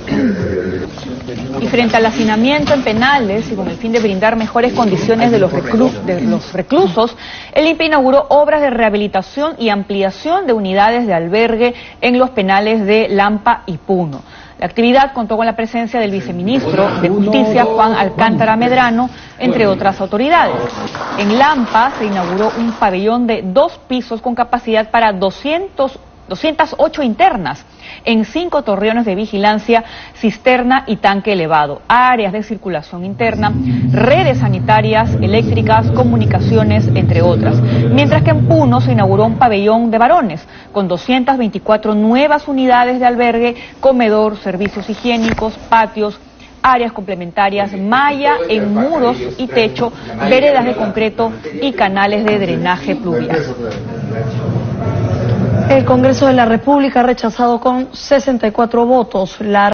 Y frente al hacinamiento en penales y con el fin de brindar mejores condiciones de los reclusos, el INPE inauguró obras de rehabilitación y ampliación de unidades de albergue en los penales de Lampa y Puno. La actividad contó con la presencia del viceministro de Justicia, Juan Alcántara Medrano, entre otras autoridades. En Lampa se inauguró un pabellón de 2 pisos con capacidad para 208 internas, en 5 torreones de vigilancia, cisterna y tanque elevado, áreas de circulación interna, redes sanitarias, eléctricas, comunicaciones, entre otras. Mientras que en Puno se inauguró un pabellón de varones, con 224 nuevas unidades de albergue, comedor, servicios higiénicos, patios, áreas complementarias, malla en muros y techo, veredas de concreto y canales de drenaje pluvial. El Congreso de la República ha rechazado con 64 votos la